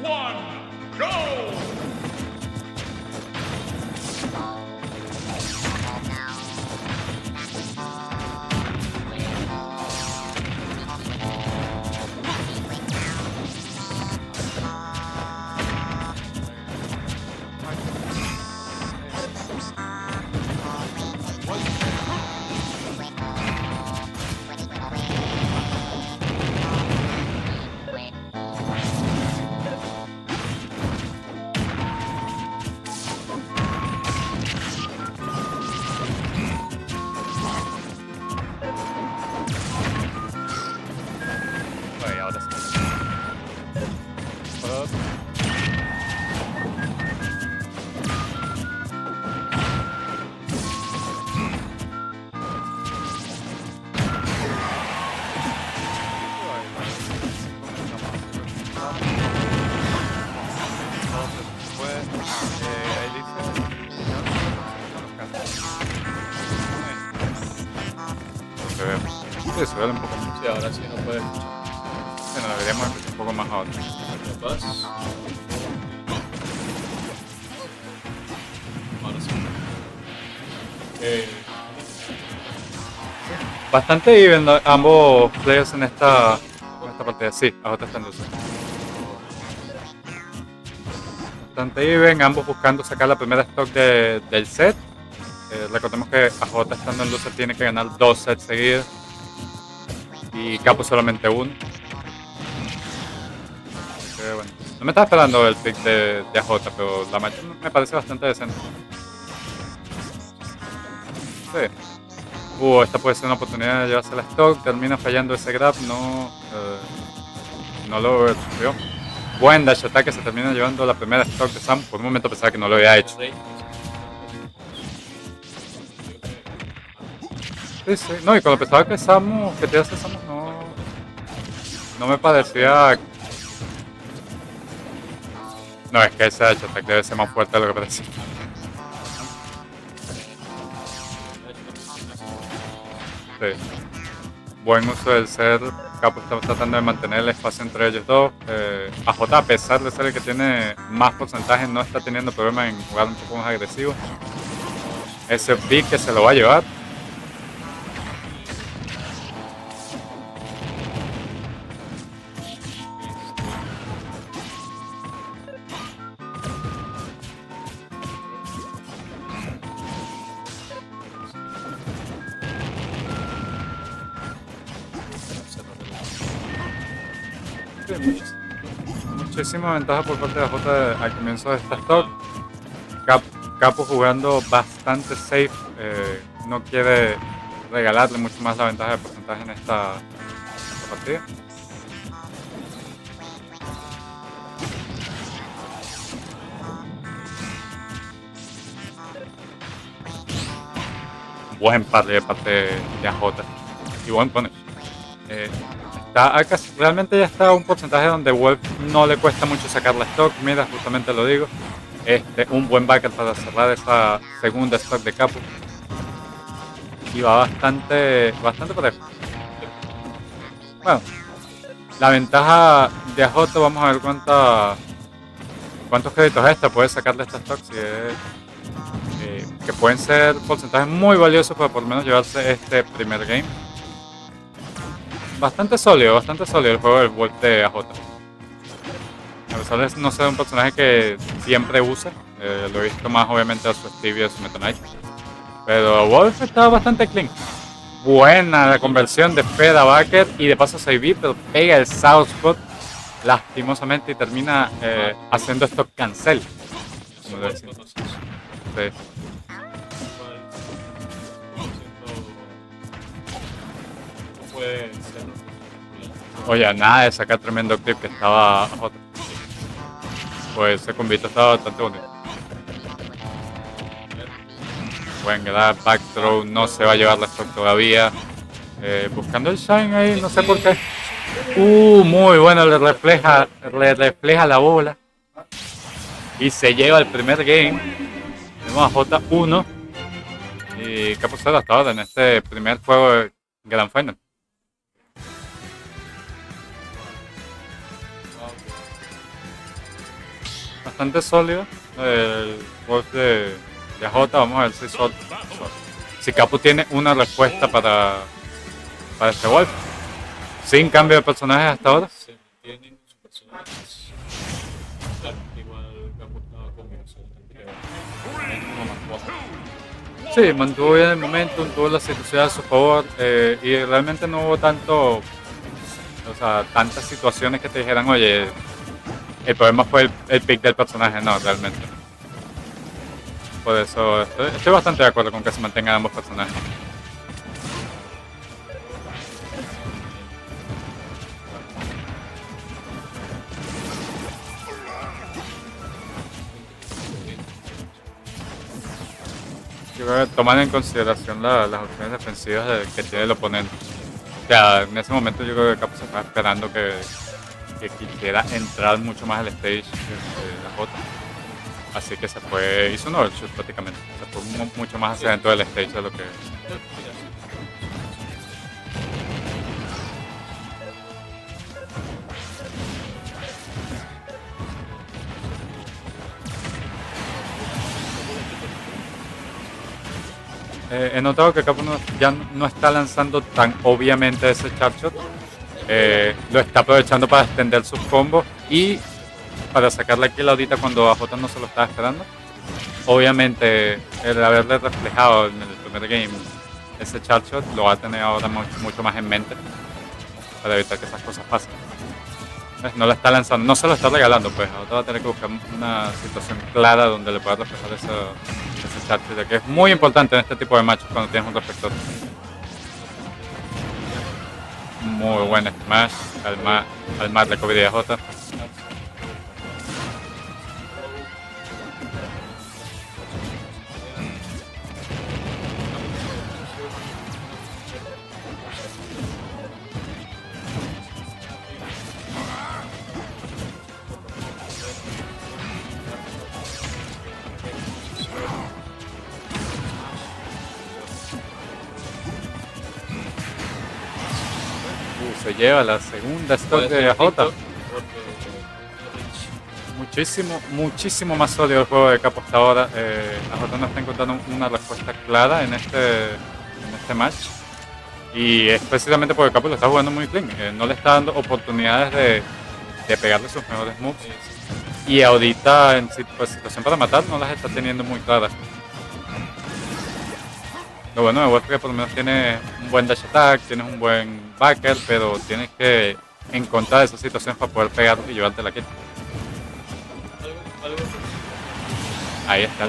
1, go! Sí, suele un poco más. Sí, ahora sí no puede escuchar. Bueno, deberíamos escuchar un poco más ahora. Capaz. Ahora sí. Bastante even ambos players en esta partida. Sí, AJ está en luz. Bastante even, ambos buscando sacar la primera stock del set. Recordemos que AJ estando en luz tiene que ganar 2 sets seguidos. Y Capo solamente uno. Bueno, no me estaba esperando el pick de AJ, pero la match me parece bastante decente. Sí. Esta puede ser una oportunidad de llevarse la stock. Termina fallando ese grab. No lo sufrió. Buen dash attack, se termina llevando la primera stock de Sam. Por un momento pensaba que no lo había hecho. Sí. No, y cuando pensaba que Samus, que te hace Samus, no me parecía. No, es que ese dash attack debe ser más fuerte de lo que parecía. Sí. Buen uso del ser. Capo está tratando de mantener el espacio entre ellos dos. AJ, a pesar de ser el que tiene más porcentaje, no está teniendo problemas en jugar un poco más agresivo. Ese pick que se lo va a llevar. Muchísima ventaja por parte de AJ al comienzo de esta stock. Capo jugando bastante safe, no quiere regalarle mucho más la ventaja de porcentaje en esta partida. Buen parry de parte de AJ y buen punish. Realmente ya está a un porcentaje donde Wolf no le cuesta mucho sacar la stock. Mira, justamente lo digo. Un buen backer para cerrar esa segunda stock de Capo. Y va bastante parejo. Bueno, la ventaja de AJ, vamos a ver cuántos créditos puede sacarle esta stock. Si es, que pueden ser porcentajes muy valiosos para por lo menos llevarse este primer game. Bastante sólido el juego del Wolf de AJ. A pesar de no ser un personaje que siempre usa, lo he visto más obviamente a su Steve y a su Meta Knight. Pero Wolf está bastante clean. Buena la conversión de Fed a Backer y de paso a Save, pero pega el Southpot lastimosamente y termina haciendo esto cancel. Como lo decimos. Sí. Oye, nada de sacar tremendo clip que estaba AJ. Pues ese combito estaba bastante bonito. Buen grab, back throw, no se va a llevar la stock todavía. Buscando el shine ahí, no sé por qué. Muy bueno, le refleja la bola. Y se lleva el primer game. Tenemos a J1. Y qué ha pasado hasta ahora en este primer juego de Grand Final. bastante sólido. El Wolf de AJ, vamos a ver si Capu tiene una respuesta para este Wolf. Sin cambio de personajes hasta ahora. Se mantienen sus personajes. Claro, igual Capu estaba con eso. Sí, mantuvo bien el momentum, tuvo la situación a su favor y realmente no hubo tantas situaciones que te dijeran, oye, el problema fue el pick del personaje, no, realmente. Por eso estoy bastante de acuerdo con que se mantengan ambos personajes. Yo creo que toman en consideración las opciones defensivas que tiene el oponente. O sea, en ese momento yo creo que Capu se estaba esperando que quisiera entrar mucho más al stage de la J. Así que se fue, hizo un overshoot prácticamente. Se fue mucho más hacia dentro del stage de lo que... He notado que Capu ya no está lanzando tan obviamente ese charshot. Lo está aprovechando para extender sus combos y para sacar la kill ahorita cuando AJ no se lo estaba esperando. Obviamente el haberle reflejado en el primer game ese charshot lo va a tener ahora mucho más en mente para evitar que esas cosas pasen. No lo está lanzando, no se lo está regalando, pues ahora va a tener que buscar una situación clara donde le pueda reflejar ese charshot, que es muy importante en este tipo de matches cuando tienes un reflector. Muy buen smash, al mat recovery de AJ. Se lleva la segunda stock de AJ. Muchísimo más sólido el juego de Capu hasta ahora. AJ no está encontrando una respuesta clara en este match. Y es precisamente porque Capu lo está jugando muy clean. No le está dando oportunidades de pegarle sus mejores moves. Y ahorita en situación para matar no las está teniendo muy claras. Lo bueno de Wolf es que por lo menos tiene un buen dash attack, tienes un buen backer, pero tienes que encontrar esas situaciones para poder pegar y llevarte la kill. Ahí está.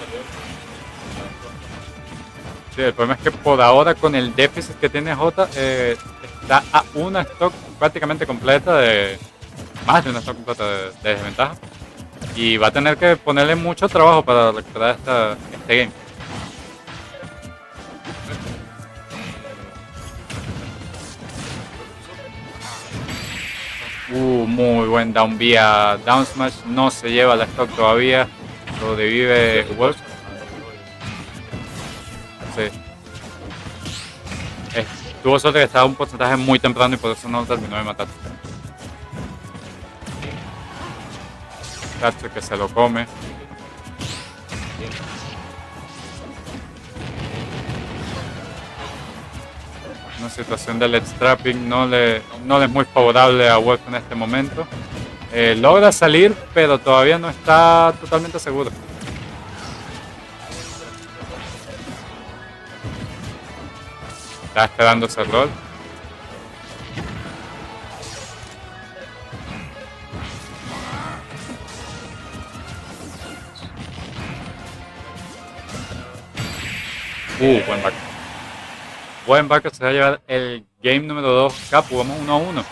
Sí, el problema es que por ahora con el déficit que tiene J está a una stock prácticamente completa más de una stock completa de desventaja. Y va a tener que ponerle mucho trabajo para recuperar este game. Muy buen down vía down smash, no se lleva la stock todavía, sobrevive Wolf. Sí. Tuvo suerte que estaba un porcentaje muy temprano y por eso no terminó de matar. Cacho que se lo come. Una situación de let's trapping no le es muy favorable a Wolf en este momento. Logra salir, pero todavía no está totalmente seguro. Está esperando ese rol. Buen back. Buen back, se va a llevar el game número 2. Capu, vamos 1-1.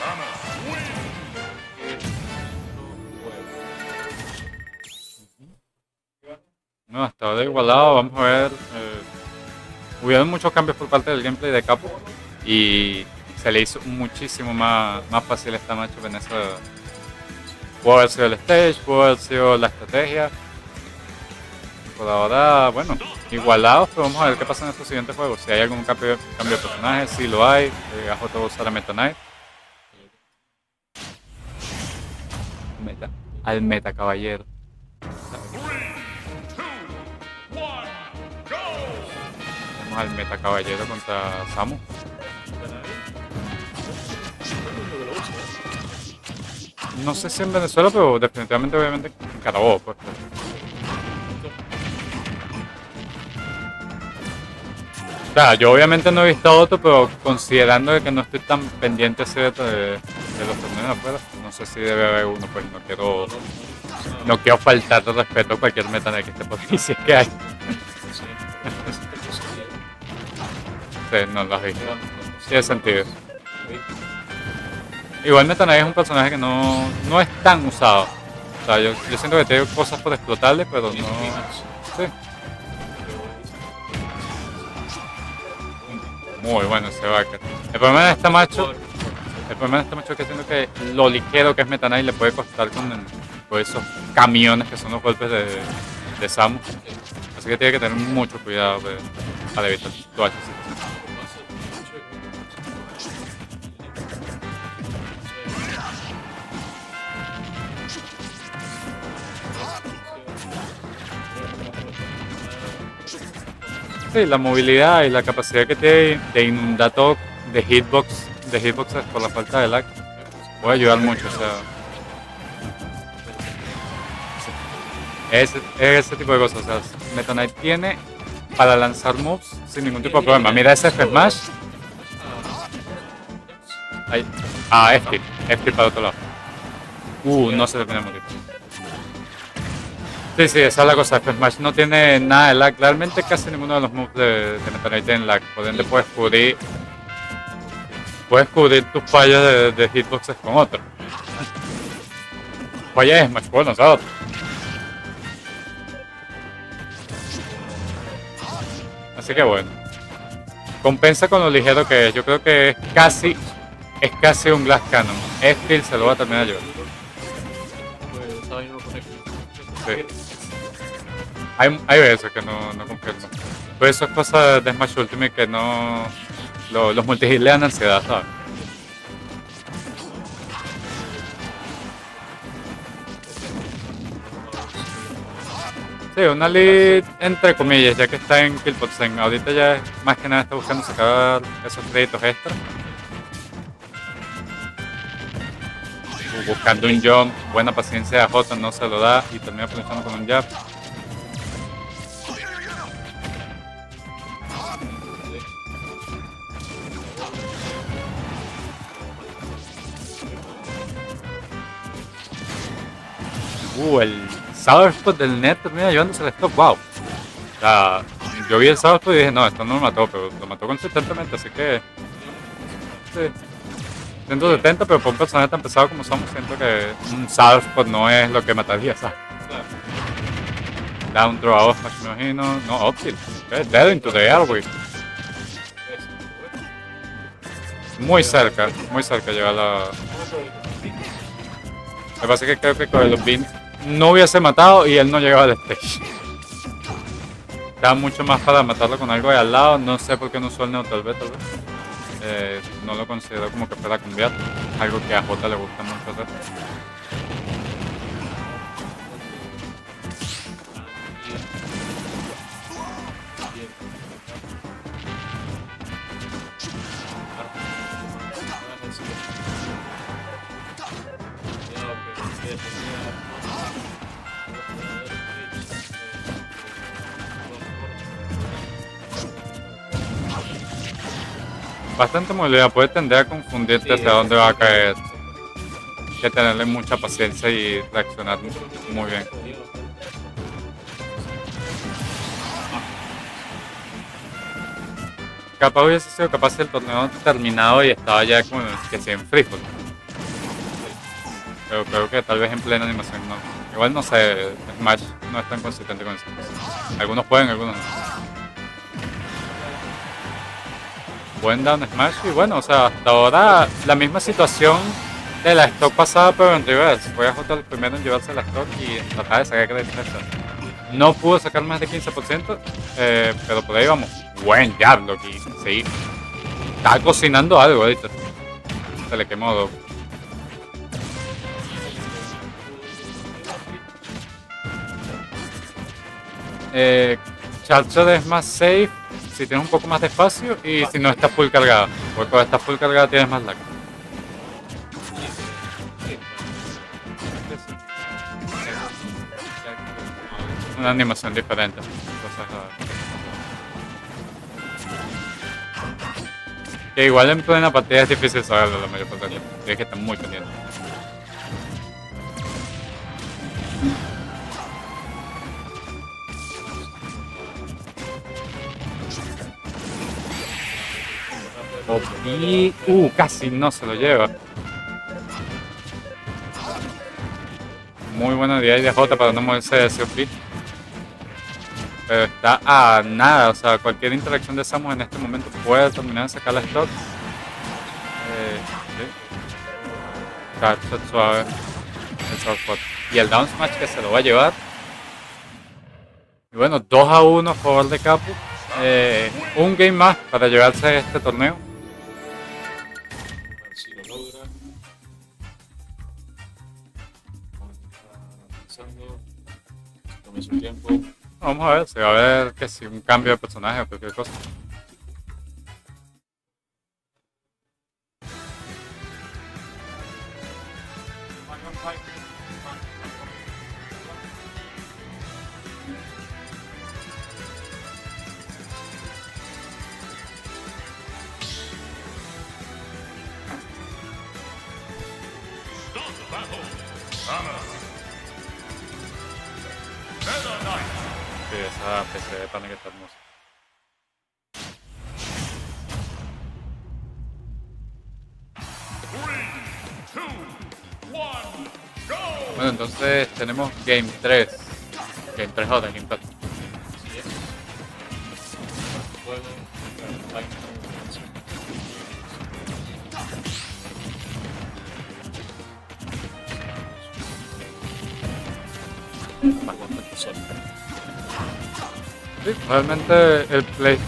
No, hasta ahora igualado, vamos a ver. Hubieron muchos cambios por parte del gameplay de Capu y se le hizo muchísimo más fácil esta matchup en eso. Pudo haber sido el stage, pudo haber sido la estrategia. Por ahora, bueno, igualados, pero vamos a ver qué pasa en estos siguientes juegos. Si hay algún cambio de personaje, si lo hay. AJ va a usar a Meta Knight. Al Meta Caballero. al Meta Caballero contra Samus. No sé si en Venezuela, pero definitivamente, obviamente, en Carabobo, pues. O sea, yo obviamente no he visto otro, pero considerando que no estoy tan pendiente así de los torneos afuera, no sé si debe haber uno, pues no quiero faltar de respeto a cualquier meta que esté por ahí, si es que hay. Sí, no lo has visto. Tiene sentido. Igual Meta Knight es un personaje que no es tan usado. O sea, yo siento que tiene cosas por explotarle, pero no... Sí. Muy bueno ese backer. El problema de este macho es que siento que lo ligero que es Meta Knight le puede costar con esos camiones que son los golpes de Samus. Así que tiene que tener mucho cuidado para evitar todas esas situaciones. Sí, la movilidad y la capacidad que tiene de inundar todo de hitboxes por la falta de lag puede ayudar mucho, o sea, ese tipo de cosas. O sea, Meta Knight tiene para lanzar moves sin ningún tipo de problema. Mira ese F-Smash. F-Tilt para otro lado. No se termina de morir. Sí, esa es la cosa. F-Smash no tiene nada de lag. Realmente casi ninguno de los moves de Meta Knight tiene lag. Por ende puedes cubrir tus fallas de hitboxes con otro. Fallas de Smash, bueno, ¿sabes? Así que bueno. Compensa con lo ligero que es. Yo creo que es casi un Glass Cannon. F-Tilt se lo va a terminar yo. Sí. Hay veces que no confirmo. Pero eso es cosa de Smash Ultimate que no... Los multihit le dan ansiedad, ¿sabes? Sí, una lead entre comillas, ya que está en Killpotsen. Ahorita ya más que nada está buscando sacar esos créditos extra. Buscando un jump, buena paciencia a Jota, no se lo da y termina punchando con un jab. El Sourspot del net termina llevándose el stop, wow. O sea, yo vi el Sourspot y dije, no, esto no lo mató, pero lo mató consistentemente, así que... Sí. 170, pero por un personaje tan pesado como somos, siento que un Sourspot no es lo que mataría, ¿sabes? Down throw off, me imagino. No, up tilt. Dead into the airway. Muy cerca llega la... Me pasa que creo que con los beams no hubiese matado y él no llegaba al stage. Da mucho más para matarlo con algo de al lado, no sé por qué no usó el neutral B tal vez. No lo considero como que fuera cambiar, algo que a Jota le gusta mucho hacer. Bastante movilidad, puede tender a confundirte hacia dónde va a caer. Hay que tenerle mucha paciencia y reaccionar muy bien. Capaz hubiese sido capaz el torneo terminado y estaba ya como que sea en freefall. Pero creo que tal vez en plena animación no. Igual no sé, Smash no es tan consistente con esas cosas. Algunos pueden, algunos no. Buen down smash y bueno, o sea, hasta ahora la misma situación de la stock pasada pero en reverse. Fue a J el primero en llevarse la stock y tratar de sacar créditos. No pudo sacar más de 15%, pero por ahí vamos. Buen jab, Loki. Sí. Está cocinando algo ahorita. Se le quemó dos. Charger es más safe si tienes un poco más de espacio y si no está full cargada. Porque cuando está full cargada tienes más lag. Una animación diferente. Entonces, que igual en plena partida es difícil saberlo la mayor parte del tiempo. Tienes que estar muy pendiente. Y casi no se lo lleva. Muy buena idea de J para no moverse de ese OP. Pero está a nada, o sea, cualquier interacción de Samus en este momento puede terminar de sacar la stock. Sí. Carta suave. El soft spot. Y el down smash que se lo va a llevar. Y bueno, 2-1 a favor de Capu. Un game más para llevarse este torneo. A ver si lo logra. Avanzando. Tome su tiempo. Vamos a ver, se va a ver que si un cambio de personaje o cualquier cosa. Start the battle. Samus. Meta Knight. Sí, esa PC de Panic está hermosa. Three, two, one, go. Bueno, entonces tenemos Game 3. Game 3 o Game 4. Así es. Juego. Bastante sólido. Sí, realmente el play.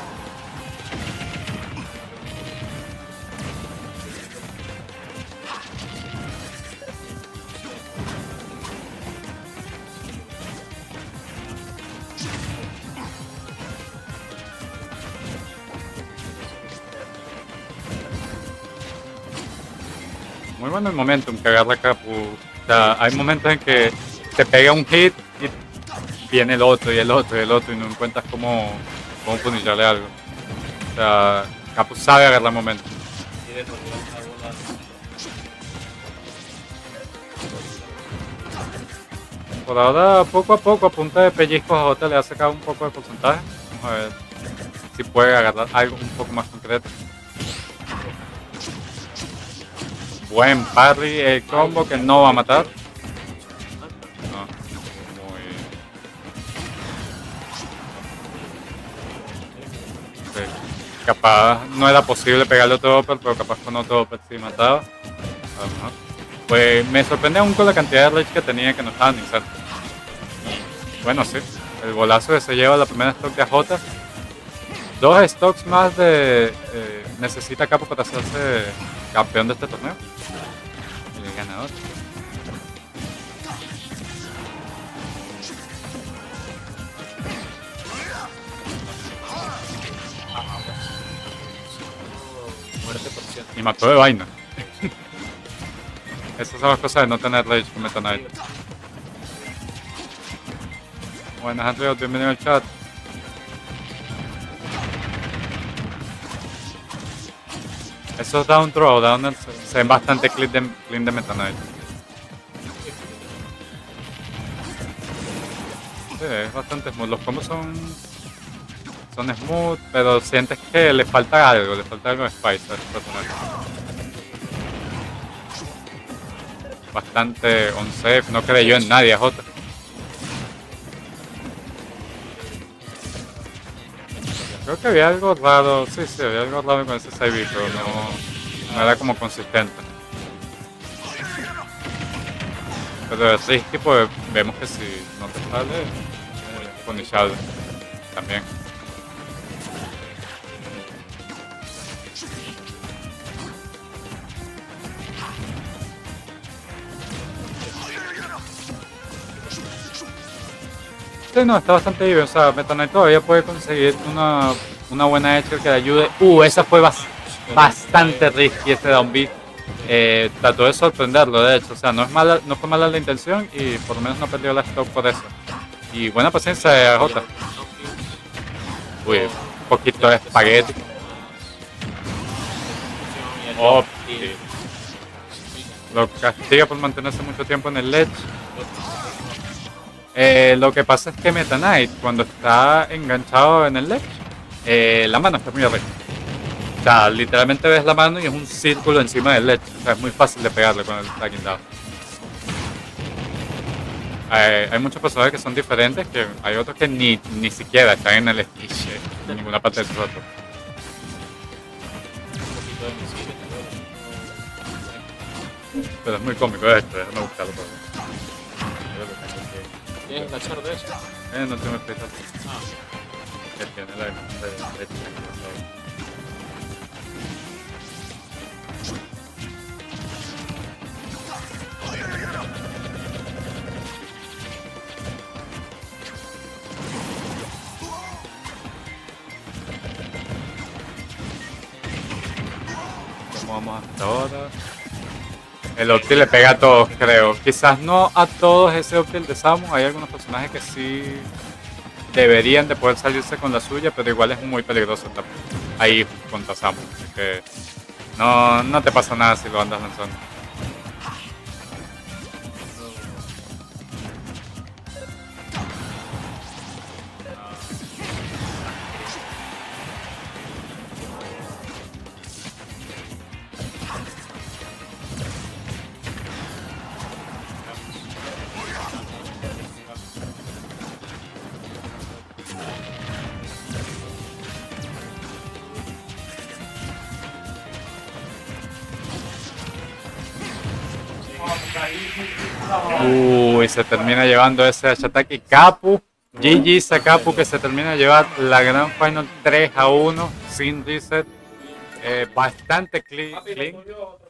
Muy bueno el momentum que agarra Capu. O sea, hay momentos en que te pega un hit y viene el otro y el otro y el otro y no encuentras cómo punillarle algo. O sea, Capu sabe agarrar momentum. Quiere rodear la bola. Por ahora, poco a poco, a punta de pellizcos a Jota le ha sacado un poco de porcentaje. Vamos a ver si puede agarrar algo un poco más concreto. Buen parry, el combo que no va a matar. No, muy... Sí. Capaz no era posible pegarle otro upper, pero capaz con otro upper sí mataba. A lo mejor. Pues me sorprende aún con la cantidad de rage que tenía que no estaba ni cerca. Bueno, sí, el bolazo que se lleva la primera stock de AJ. 2 stocks más de necesita Capu para hacerse campeón de este torneo. El ganador. Muerte por ciento. Y mató de vaina. Esas son las cosas de no tener rage con Meta Knight. Buenas, Andrea, bienvenido al chat. Esos down throw, down se ven bastante clean de Meta Knight. Sí, es bastante smooth. Los combos son smooth, pero sientes que le falta algo de spice a este personaje. Bastante on safe, no creyó en nadie, J. Creo que había algo raro, sí, había algo raro con ese save, pero no era como consistente. Pero de Risky, pues vemos que si no te sale, punishable también. Sí, no, está bastante bien. O sea, Meta Knight todavía puede conseguir una una buena hecho que le ayude. Esa fue bastante risky ese down B. Trató de sorprenderlo, de hecho. O sea, no fue mala la intención y por lo menos no perdió la stock por eso. Y buena paciencia de J. Uy, un poquito de espagueti. Oh, sí. Lo castiga por mantenerse mucho tiempo en el ledge. Lo que pasa es que Meta Knight, cuando está enganchado en el ledge, la mano está muy arriba. O sea, literalmente ves la mano y es un círculo encima del ledge. O sea, es muy fácil de pegarle con el stacking down. Hay muchos personajes que son diferentes, que hay otros que ni siquiera están en el stage, en ninguna parte del juego. Pero es muy cómico esto, déjame buscarlo por favor. ¿Tienes la char de eso? No tengo explicación. Ah, Que tiene la ¿Cómo vamos hasta ahora? El Optil le pega a todos, creo. Quizás no a todos ese Optil de Samus. Hay algunos personajes que sí deberían de poder salirse con la suya, pero igual es muy peligroso también. Ahí contra Samus. Así que no te pasa nada si lo andas lanzando. Uy, se termina llevando ese H-Attack y Capu. GG a Capu que se termina de llevar la Grand Final 3-1 sin reset. Bastante clean.